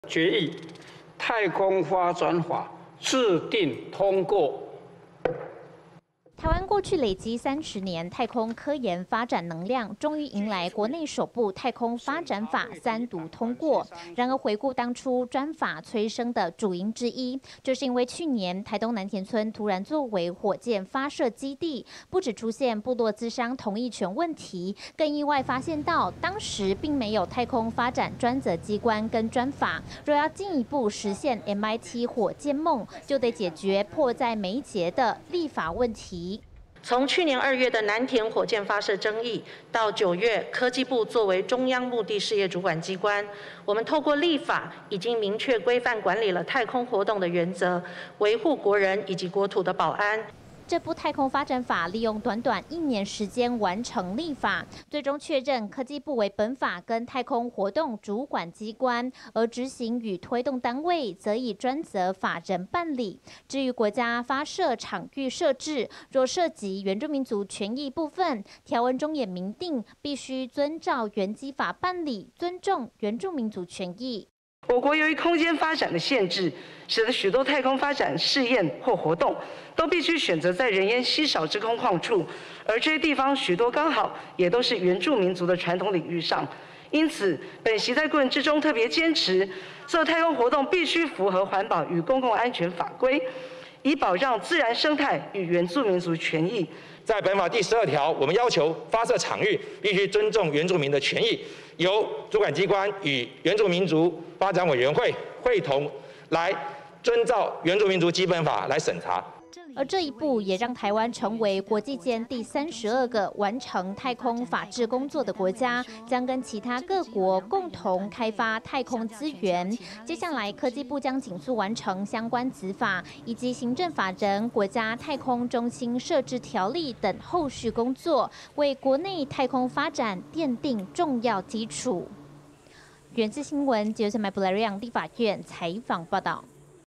决议太空发展法制定通过。 台湾过去累积30年太空科研发展能量，终于迎来国内首部太空发展法3读通过。然而，回顾当初专法催生的主因之一，就是因为去年台东南田村突然作为火箭发射基地，不只出现部落咨商同意权问题，更意外发现到当时并没有太空发展专责机关跟专法。若要进一步实现 MIT 火箭梦，就得解决迫在眉睫的立法问题。 从去年2月的南田火箭发射争议，到9月科技部作为中央目的事业主管机关，我们透过立法已经明确规范管理了太空活动的原则，维护国人以及国土的保安。 这部太空发展法利用短短1年时间完成立法，最终确认科技部为本法跟太空活动主管机关，而执行与推动单位则以专责法人办理。至于国家发射场域设置，若涉及原住民族权益部分，条文中也明定必须遵照原基法办理，尊重原住民族权益。 我国由于空间发展的限制，使得许多太空发展试验或活动都必须选择在人烟稀少之空旷处，而这些地方许多刚好也都是原住民族的传统领域上。因此，本席在过程之中特别坚持，做太空活动必须符合环保与公共安全法规，以保障自然生态与原住民族权益。 在本法第12条，我们要求发射场域必须尊重原住民的权益，由主管机关与原住民族发展委员会会同来遵照原住民族基本法来审查。 而这一步也让台湾成为国际间第32个完成太空法制工作的国家，将跟其他各国共同开发太空资源。接下来，科技部将紧速完成相关子法以及行政法人国家太空中心设置条例等后续工作，为国内太空发展奠定重要基础。源自新闻，记者麦布莱瑞昂立法院采访报道。